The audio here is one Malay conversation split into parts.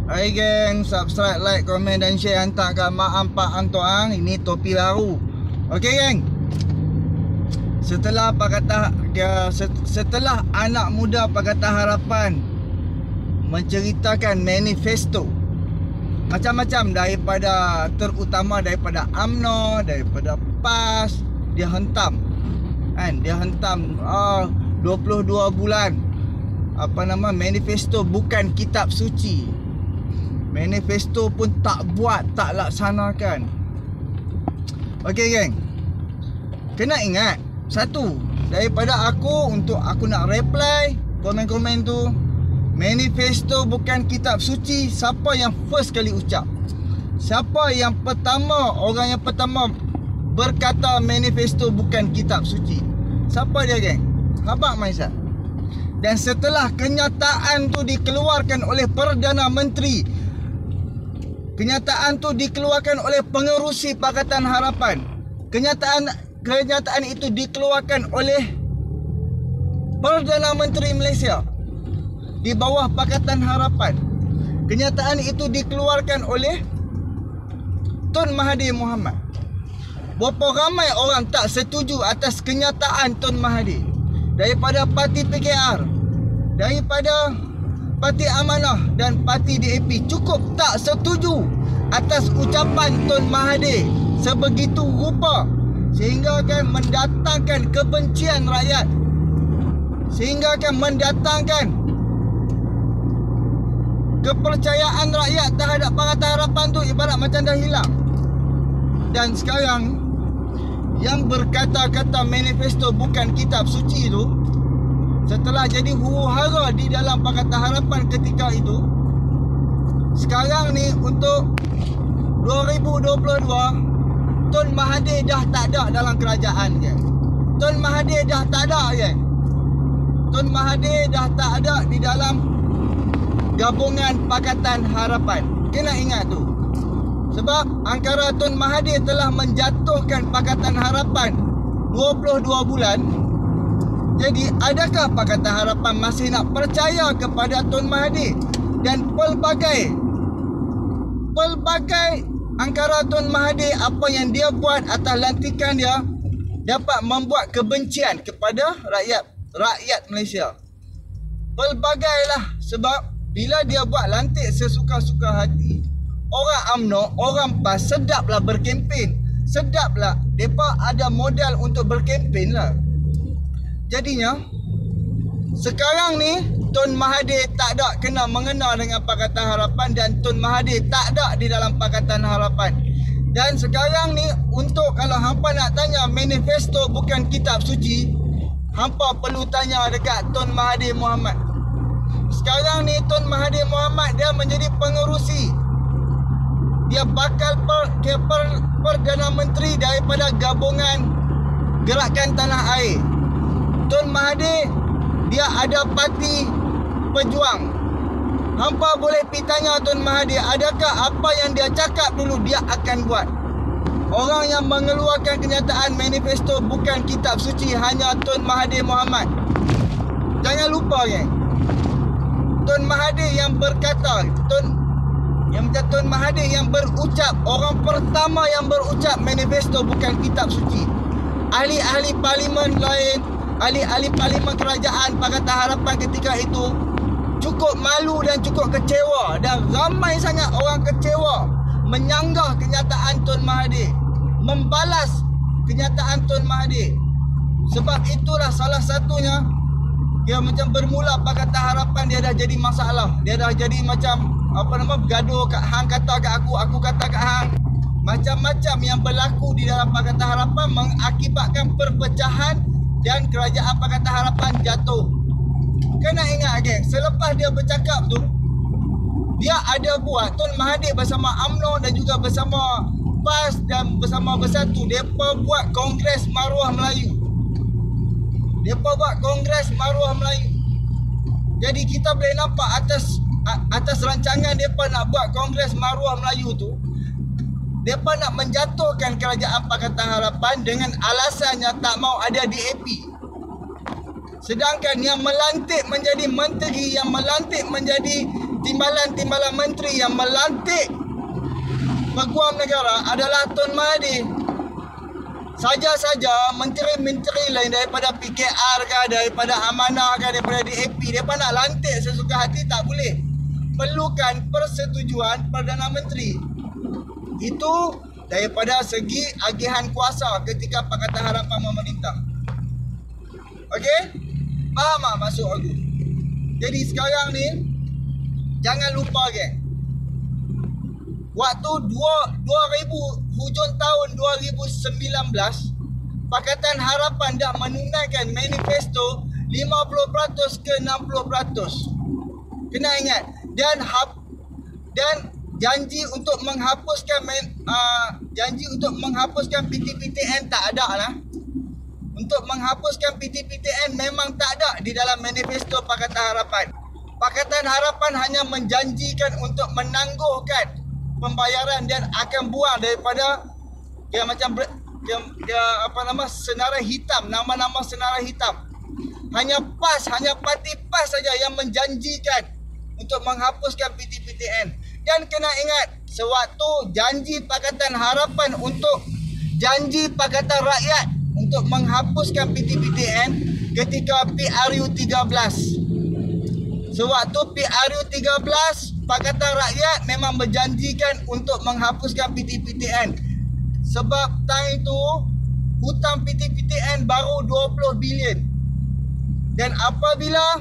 Hai geng, subscribe, like, komen dan share. Hantarkan mak ampak antuang. Ini topi baru. Okey geng. Setelah anak muda Pakatan Harapan menceritakan manifesto macam-macam terutama daripada UMNO, daripada PAS, dia hentam 22 bulan manifesto bukan kitab suci. Manifesto pun tak buat, tak laksanakan. Okey geng, kena ingat satu, daripada aku nak reply komen-komen tu, manifesto bukan kitab suci. Siapa yang first kali ucap? Siapa yang pertama, orang yang pertama berkata manifesto bukan kitab suci? Siapa dia geng? Habaq Maisat. Dan setelah kenyataan tu dikeluarkan oleh Perdana Menteri, kenyataan tu dikeluarkan oleh pengerusi Pakatan Harapan, kenyataan itu dikeluarkan oleh Perdana Menteri Malaysia di bawah Pakatan Harapan. Kenyataan itu dikeluarkan oleh Tun Mahathir Mohamad. Berapa ramai orang tak setuju atas kenyataan Tun Mahathir? Daripada parti PKR, daripada Parti Amanah dan Parti DAP cukup tak setuju atas ucapan Tun Mahathir sebegitu rupa, sehingga akan mendatangkan kebencian rakyat, sehingga akan mendatangkan kepercayaan rakyat terhadap Pakatan Harapan tu ibarat macam dah hilang. Dan sekarang yang berkata-kata manifesto bukan kitab suci tu, setelah jadi huru-hara di dalam Pakatan Harapan ketika itu, sekarang ni untuk 2022 Tun Mahathir dah tak ada dalam kerajaan geng. Tun Mahathir dah tak ada geng. Tun Mahathir dah tak ada di dalam gabungan Pakatan Harapan. Kena ingat tu. Sebab angkara Tun Mahathir telah menjatuhkan Pakatan Harapan 22 bulan. Jadi adakah Pakatan Harapan masih nak percaya kepada Tun Mahathir? Dan pelbagai angkara Tun Mahathir, apa yang dia buat atas lantikan dia dapat membuat kebencian kepada rakyat Malaysia. Pelbagailah, sebab bila dia buat lantik sesuka-suka hati, orang UMNO, orang PAS sedaplah berkempen. Sedaplah, mereka ada modal untuk berkempen lah. Jadinya sekarang ni Tun Mahathir tak ada kena mengena dengan Pakatan Harapan, dan Tun Mahathir tak ada di dalam Pakatan Harapan. Dan sekarang ni, untuk kalau hampa nak tanya manifesto bukan kitab suci, hampa perlu tanya dekat Tun Mahathir Mohamad. Sekarang ni Tun Mahathir Mohamad dia menjadi pengerusi, dia bakal Perdana Menteri daripada gabungan Gerakan Tanah Air. Tun Mahathir dia ada parti Pejuang. Hampa boleh pergi tanya Tun Mahathir, adakah apa yang dia cakap dulu dia akan buat? Orang yang mengeluarkan kenyataan manifesto bukan kitab suci hanya Tun Mahathir Mohamad. Jangan lupa geng, Tun Mahathir yang berkata, Tun Mahathir yang berucap, orang pertama yang berucap manifesto bukan kitab suci. Ahli-ahli parlimen lain, ahli-ahli parlimen kerajaan Pakatan Harapan ketika itu cukup malu dan cukup kecewa, dan ramai sangat orang kecewa menyanggah kenyataan Tun Mahathir, membalas kenyataan Tun Mahathir. Sebab itulah salah satunya dia macam bermula Pakatan Harapan dia dah jadi masalah. Dia dah jadi macam bergaduh, kat hang kata kat aku kata kat hang. Macam-macam yang berlaku di dalam Pakatan Harapan mengakibatkan perpecahan dan kerajaan Pakatan Harapan jatuh. Kena ingat geng, selepas dia bercakap tu, dia ada buat, Tun Mahathir bersama UMNO dan juga bersama PAS dan bersama Bersatu, mereka buat Kongres Maruah Melayu. Mereka buat Kongres Maruah Melayu. Jadi kita boleh nampak atas rancangan mereka nak buat Kongres Maruah Melayu tu, mereka nak menjatuhkan kerajaan Pakatan Harapan dengan alasannya tak mau ada DAP. Sedangkan yang melantik menjadi menteri, yang melantik menjadi timbalan-timbalan menteri yang melantik peguam negara adalah Tun Mahathir. Saja-saja menteri-menteri lain daripada PKR ke, daripada Amanah ke, daripada DAP, mereka nak lantik sesuka hati tak boleh. Perlukan persetujuan Perdana Menteri. Itu daripada segi agihan kuasa ketika Pakatan Harapan memerintah. Okey? Faham tak maksud aku? Jadi sekarang ni, jangan lupa geng. Waktu 2000 hujung tahun 2019, Pakatan Harapan dah menunaikan manifesto 50% ke 60%. Kena ingat. Dan janji untuk menghapuskan PTPTN tak ada lah. Untuk menghapuskan PTPTN memang tak ada di dalam manifesto Pakatan Harapan. Pakatan Harapan hanya menjanjikan untuk menangguhkan pembayaran dan akan buang daripada senarai hitam, nama-nama senarai hitam. Hanya parti PAS saja yang menjanjikan untuk menghapuskan PTPTN. Dan kena ingat, sewaktu janji Pakatan Harapan janji Pakatan Rakyat untuk menghapuskan PTPTN ketika PRU 13. Sewaktu PRU 13, Pakatan Rakyat memang berjanjikan untuk menghapuskan PTPTN. Sebab time itu hutang PTPTN baru 20 bilion. Dan apabila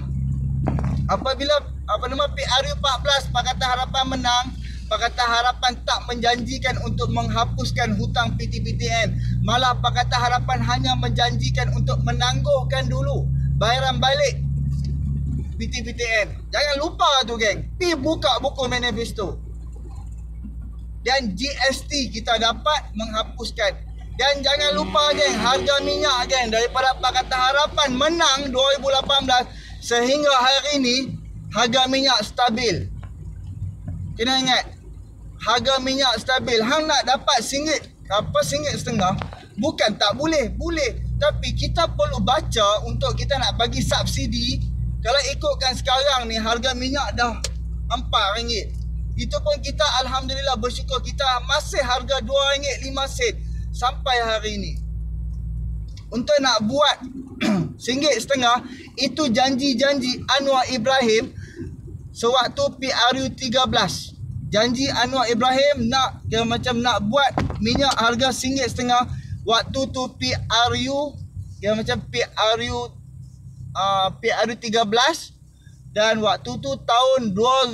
PRU 14 Pakatan Harapan menang, Pakatan Harapan tak menjanjikan untuk menghapuskan hutang PTPTN. Malah Pakatan Harapan hanya menjanjikan untuk menangguhkan dulu bayaran balik PTPTN. Jangan lupa tu geng. Pi buka buku manifesto. Dan GST kita dapat menghapuskan. Dan jangan lupa geng, harga minyak geng, daripada Pakatan Harapan menang 2018 sehingga hari ini harga minyak stabil. Kena ingat, harga minyak stabil. Hang nak dapat RM1.5, bukan tak boleh, boleh. Tapi kita perlu baca untuk kita nak bagi subsidi. Kalau ikutkan sekarang ni harga minyak dah RM4. Itu pun kita alhamdulillah bersyukur kita masih harga RM2.05 sampai hari ini. Untuk nak buat RM1.5, itu janji-janji Anwar Ibrahim sewaktu PRU 13. Janji Anwar Ibrahim nak nak buat minyak harga RM1.5 waktu tu PRU PRU 13 dan waktu tu tahun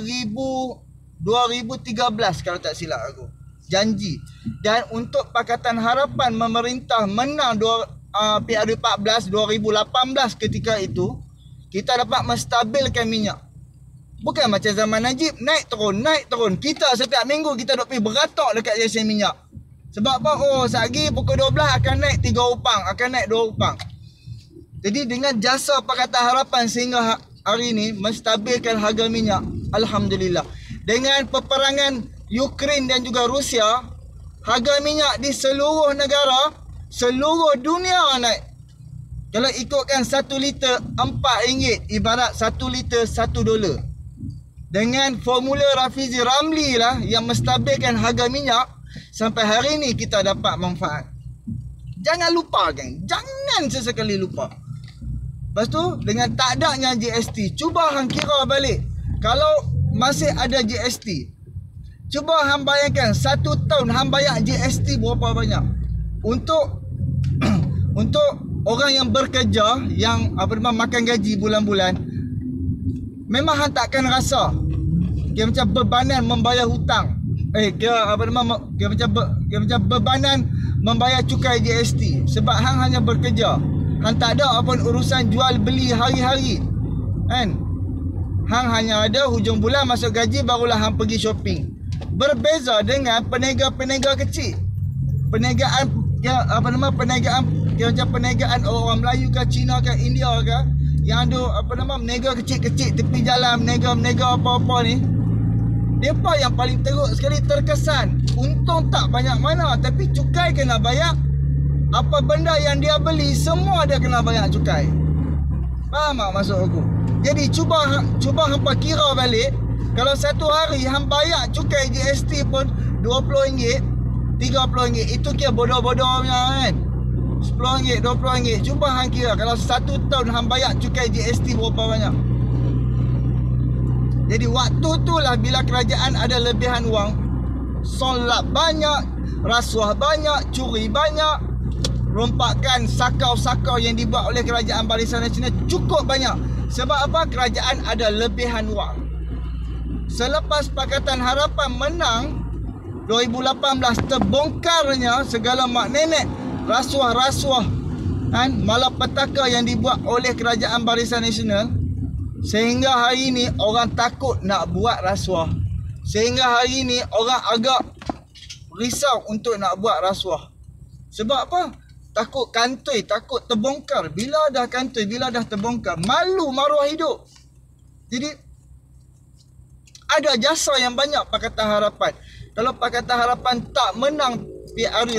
2013 kalau tak silap aku. Janji. Dan untuk Pakatan Harapan memerintah menang PRU 14 2018 ketika itu, kita dapat menstabilkan minyak. Bukan macam zaman Najib naik turun. Kita setiap minggu kita duk pergi beratok dekat stesen minyak. Sebab apa? Oh, satgi pukul 12 akan naik 3 upang, akan naik 2 upang. Jadi dengan jasa Pakatan Harapan sehingga hari ini menstabilkan harga minyak, alhamdulillah. Dengan peperangan Ukraine dan juga Rusia, harga minyak di seluruh negara, seluruh dunia naik. Kalau ikutkan 1 liter RM4, ibarat 1 liter $1. Dengan formula Rafizi Ramli lah yang menstabilkan harga minyak, sampai hari ini kita dapat manfaat. Jangan lupa geng, jangan sesekali lupa. Lepas tu dengan tak adanya GST, cuba hang kira balik. Kalau masih ada GST, cuba hang bayangkan 1 tahun hang bayar GST berapa banyak. Untuk orang yang bekerja, yang makan gaji bulan-bulan, memang hang takkan rasa dia macam bebanan membayar hutang. Dia macam bebanan membayar cukai GST. Sebab hang hanya bekerja. Hang tak ada apa urusan jual beli hari-hari. Kan? Hang hanya ada hujung bulan masuk gaji barulah hang pergi shopping. Berbeza dengan peniaga-peniaga kecil. Perniagaan perniagaan orang Melayu ke, Cina ke, India ke, yang ada meniaga kecil-kecil tepi jalan, meniaga apa-apa ni. Depa yang paling teruk sekali terkesan. Untung tak banyak mana, tapi cukai kena bayar. Apa benda yang dia beli, semua dia kena bayar cukai. Faham tak maksud aku? Jadi cuba hampa kira balik. Kalau satu hari hang bayar cukai GST pun RM20, RM30, itu kira bodoh-bodoh punya kan. RM10, RM20. Cuba hang kira kalau satu tahun hang bayar cukai GST berapa banyak. Jadi waktu itulah bila kerajaan ada lebihan wang, solat banyak, rasuah banyak, curi banyak, rompakan sakau-sakau yang dibuat oleh kerajaan Barisan Nasional cukup banyak. Sebab apa? Kerajaan ada lebihan wang. Selepas Pakatan Harapan menang 2018, terbongkarnya segala mak nenek rasuah-rasuah kan, malapetaka yang dibuat oleh kerajaan Barisan Nasional, sehingga hari ini orang takut nak buat rasuah. Sehingga hari ini orang agak risau untuk nak buat rasuah. Sebab apa? Takut kantoi, takut terbongkar. Bila dah kantoi, bila dah terbongkar, malu maruah hidup. Jadi ada jasa yang banyak Pakatan Harapan. Kalau Pakatan Harapan tak menang PRU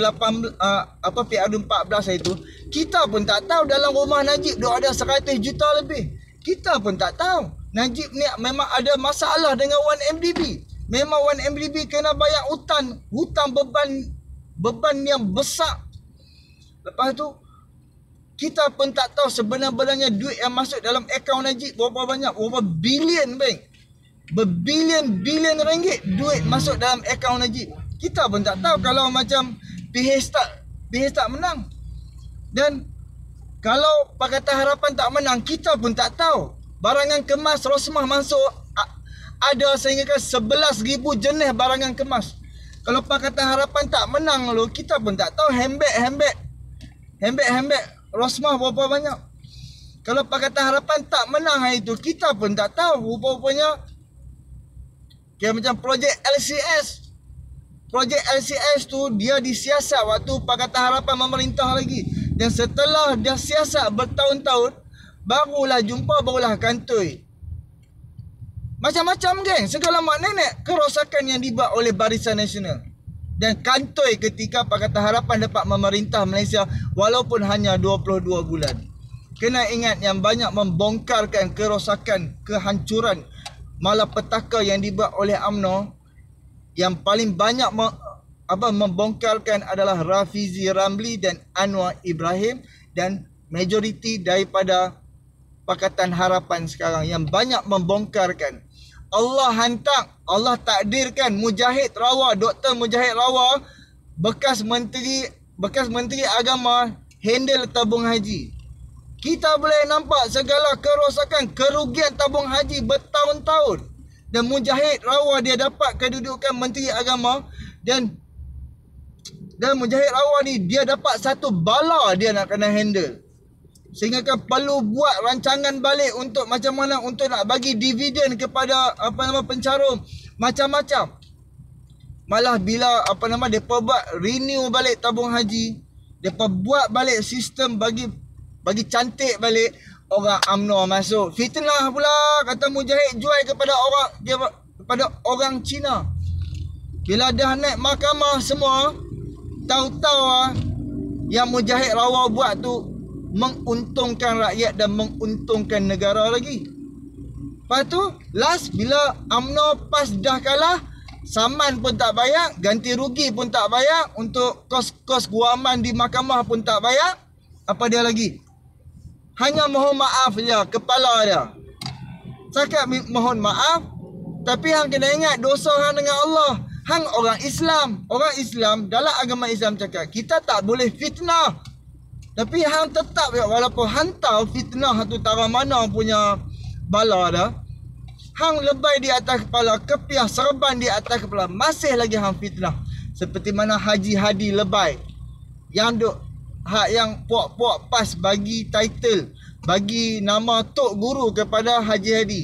14 itu, kita pun tak tahu dalam rumah Najib duk ada 100 juta lebih. Kita pun tak tahu. Najib ni memang ada masalah dengan 1MDB. Memang 1MDB kena bayar hutang beban yang besar. Lepas tu kita pun tak tahu sebenarnya duit yang masuk dalam akaun Najib berapa banyak, berapa bilion bank. Berbilion-bilion ringgit duit masuk dalam akaun Najib. Kita pun tak tahu kalau macam PH tak menang. Dan kalau Pakatan Harapan tak menang, kita pun tak tahu. Barangan kemas Rosmah masuk ada sehingga 11,000 jenis barangan kemas. Kalau Pakatan Harapan tak menang lo, kita pun tak tahu handbag Rosmah berapa banyak. Kalau Pakatan Harapan tak menang hari itu, kita pun tak tahu. Rupa-rupanya kira macam projek LCS. Projek LCS tu dia disiasat waktu Pakatan Harapan memerintah lagi. Dan setelah dia siasat bertahun-tahun, barulah kantoi. Macam-macam geng, segala mak nenek kerosakan yang dibuat oleh Barisan Nasional. Dan kantoi ketika Pakatan Harapan dapat memerintah Malaysia walaupun hanya 22 bulan. Kena ingat yang banyak membongkarkan kerosakan, kehancuran, malapetaka yang dibuat oleh UMNO. Yang paling banyak membongkarkan adalah Rafizi Ramli dan Anwar Ibrahim, dan majoriti daripada Pakatan Harapan sekarang yang banyak membongkarkan. Allah hantar, Allah takdirkan Mujahid Rawa, Dr. Mujahid Rawa, bekas menteri agama, handle tabung haji. Kita boleh nampak segala kerosakan, kerugian tabung haji bertahun-tahun. Dan Mujahid Rawa dia dapat kedudukan menteri agama, dan Mujahid Rawa ni dia dapat satu bala dia nak kena handle. Sehingga kan perlu buat rancangan balik untuk macam mana untuk nak bagi dividen kepada pencarum, macam-macam. Malah bila depa buat renew balik tabung haji, depa buat balik sistem bagi cantik balik, orang UMNO masuk fitnah pula, kata Mujahid jual kepada orang Cina. Bila dah naik mahkamah semua, tahu-tahu yang Mujahid Rawa buat tu menguntungkan rakyat dan menguntungkan negara lagi. Lepas tu last bila UMNO PAS dah kalah, saman pun tak bayar, ganti rugi pun tak bayar, untuk kos-kos guaman di mahkamah pun tak bayar. Apa dia lagi? Hanya mohon maaf je kepala dia. Cakap mohon maaf, tapi hang kena ingat dosa hang dengan Allah. Hang orang Islam. Orang Islam dalam agama Islam cakap kita tak boleh fitnah. Tapi hang tetap walaupun hang tahu fitnah tu tara mana punya bala dah, hang lebay di atas kepala, kepiah serban di atas kepala, masih lagi hang fitnah. Seperti mana Haji Hadi lebay yang duk yang puak-puak PAS bagi title, bagi nama Tok Guru kepada Haji Hadi.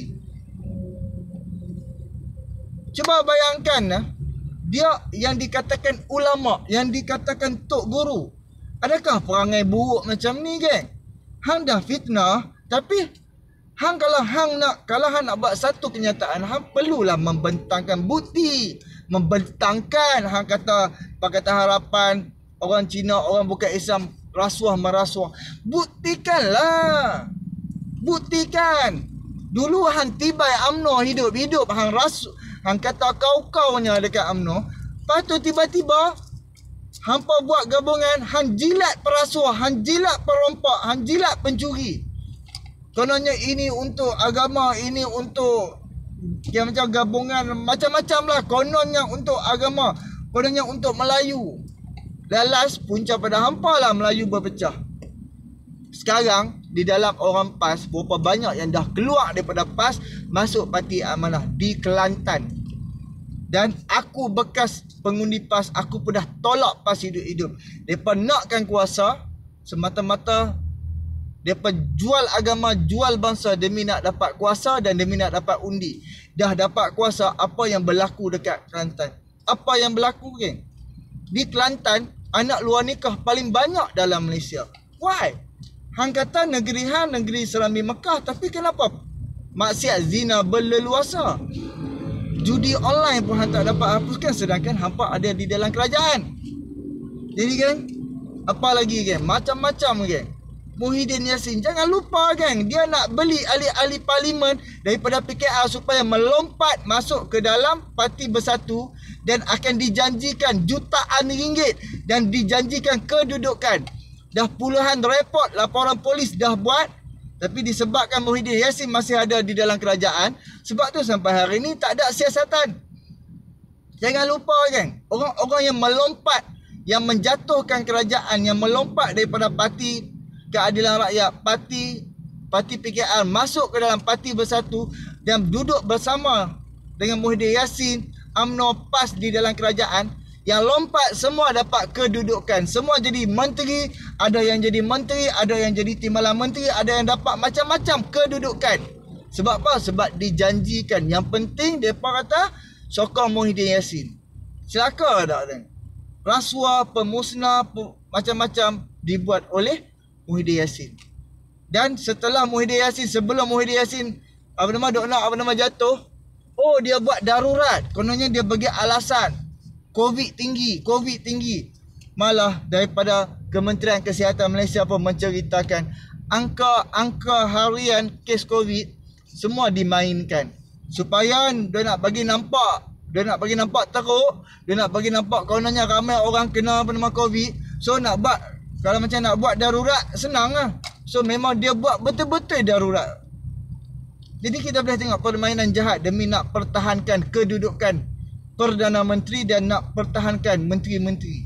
Cuba bayangkan, dia yang dikatakan ulama, yang dikatakan Tok Guru, adakah perangai buruk macam ni geng? Hang dah fitnah, tapi hang kalau hang nak buat satu kenyataan, hang perlulah membentangkan bukti. Membentangkan hang kata Pakatan Harapan, orang Cina, orang bukan Islam rasuah merasuah. Buktikanlah. Buktikan. Dulu hang tibai UMNO hidup-hidup, hang kata kau-kaunya dekat UMNO. Lepas tu tiba-tiba hampa buat gabungan, hang jilat perasuah, hang jilat perompak, hang jilat pencuri. Kononnya ini untuk agama, ini untuk yang macam gabungan macam-macam lah. Kononnya untuk agama, kononnya untuk Melayu. Lalas punca pada hampa lah Melayu berpecah. Sekarang di dalam orang PAS, berapa banyak yang dah keluar daripada PAS masuk Parti Amanah di Kelantan. Dan aku bekas pengundi PAS, aku pun dah tolak PAS hidup-hidup. Mereka nakkan kuasa semata-mata mereka jual agama, jual bangsa demi nak dapat kuasa dan demi nak dapat undi. Dah dapat kuasa, apa yang berlaku dekat Kelantan? Apa yang berlaku, geng? Di Kelantan, anak luar nikah paling banyak dalam Malaysia. Why? Hang kata negeri hang, negeri Serambi Mekah, tapi kenapa maksiat zina berleluasa? Judi online pun hang tak dapat hapuskan, sedangkan hampa ada di dalam kerajaan. Jadi geng, apa lagi geng? Macam-macam geng. Muhyiddin Yassin, jangan lupa geng, dia nak beli ahli-ahli parlimen daripada PKR supaya melompat masuk ke dalam Parti Bersatu dan akan dijanjikan jutaan ringgit dan dijanjikan kedudukan. Dah puluhan report laporan polis dah buat, tapi disebabkan Muhyiddin Yassin masih ada di dalam kerajaan, sebab tu sampai hari ni tak ada siasatan. Jangan lupa geng, orang-orang yang melompat, yang menjatuhkan kerajaan, yang melompat daripada Parti Keadilan Rakyat, Parti PKR masuk ke dalam Parti Bersatu dan duduk bersama dengan Muhyiddin Yassin, UMNO, PAS di dalam kerajaan. Yang lompat semua dapat kedudukan, semua jadi menteri, ada yang jadi menteri, ada yang jadi timbalan menteri, ada yang dapat macam-macam kedudukan. Sebab apa? Sebab dijanjikan. Yang penting mereka kata sokong Muhyiddin Yassin. Celaka tak kan? Rasuah, pemusnah, macam-macam dibuat oleh Muhyiddin Yassin. Dan setelah Muhyiddin Yassin, sebelum Muhyiddin Yassin jatuh, oh dia buat darurat. Kononnya dia bagi alasan COVID tinggi. Malah daripada Kementerian Kesihatan Malaysia pun menceritakan angka harian kes COVID semua dimainkan supaya dia nak bagi nampak teruk, dia nak bagi nampak kononnya ramai orang kena COVID. So nak buat, kalau macam nak buat darurat senang lah. So memang dia buat betul-betul darurat. Jadi kita boleh tengok permainan jahat demi nak pertahankan kedudukan Perdana Menteri dan nak pertahankan menteri-menteri.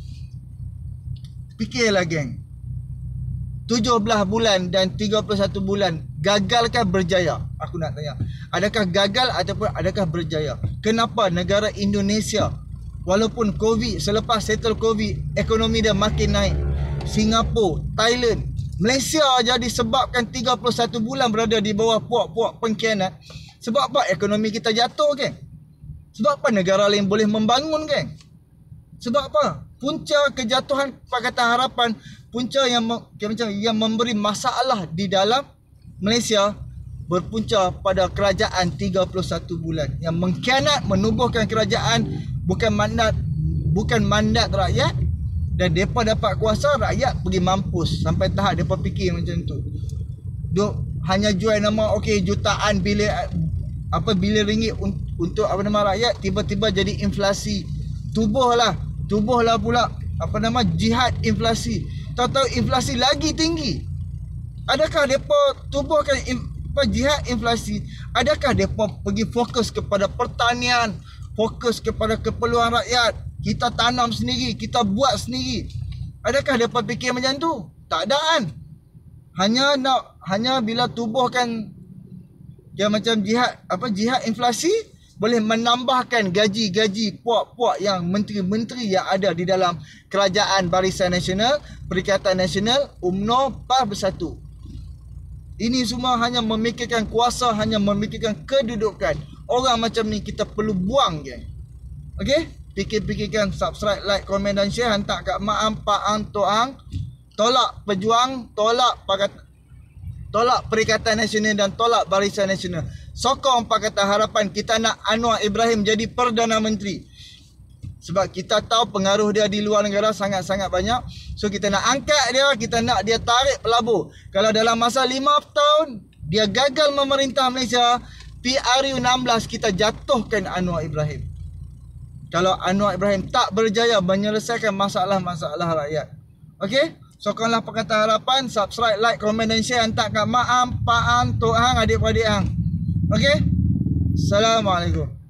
Fikirlah geng, 17 bulan dan 31 bulan, gagalkah berjaya? Aku nak tanya, adakah gagal ataupun adakah berjaya? Kenapa negara Indonesia walaupun COVID, selepas settle COVID, ekonomi dia makin naik? Singapura, Thailand, Malaysia aja disebabkan 31 bulan berada di bawah puak-puak pengkhianat. Sebab apa ekonomi kita jatuh geng? Sebab apa negara lain boleh membangun geng? Sebab apa? Punca kejatuhan Pakatan Harapan, punca yang memberi masalah di dalam Malaysia berpunca pada kerajaan 31 bulan yang mengkhianat, menubuhkan kerajaan bukan mandat rakyat, dan depa dapat kuasa, rakyat pergi mampus sampai tahap depa fikir macam tu. Hanya jual nama jutaan bilion ringgit untuk rakyat, tiba-tiba jadi inflasi. Tubuhlah pula jihad inflasi. Tahu-tahu inflasi lagi tinggi. Adakah depa tubuhkan jihad inflasi? Adakah depa pergi fokus kepada pertanian, fokus kepada keperluan rakyat? Kita tanam sendiri, kita buat sendiri. Adakah depa fikir macam tu? Tak ada kan? Hanya bila tubuhkan macam jihad inflasi, boleh menambahkan gaji-gaji puak-puak yang menteri-menteri yang ada di dalam Kerajaan Barisan Nasional, Perikatan Nasional, UMNO, PAS Bersatu. Ini semua hanya memikirkan kuasa, hanya memikirkan kedudukan. Orang macam ni kita perlu buang geng. Okey? Fikir-fikirkan, subscribe, like, komen dan share. Hantar kat mak ang, pak ang, tok ang. Tolak pejuang, tolak Perikatan Nasional dan tolak Barisan Nasional. Sokong Pakatan Harapan. Kita nak Anwar Ibrahim jadi Perdana Menteri. Sebab kita tahu pengaruh dia di luar negara sangat-sangat banyak. So kita nak angkat dia, kita nak dia tarik pelabur. Kalau dalam masa 5 tahun Dia gagal memerintah Malaysia. PRU 16 kita jatuhkan Anwar Ibrahim. Kalau Anwar Ibrahim tak berjaya menyelesaikan masalah-masalah rakyat. Okey? Sokonlah Pakatan Harapan. Subscribe, like, komen dan share. Hantar kat mak am, pak am, tok hang, adik-beradik hang. Okey? Assalamualaikum.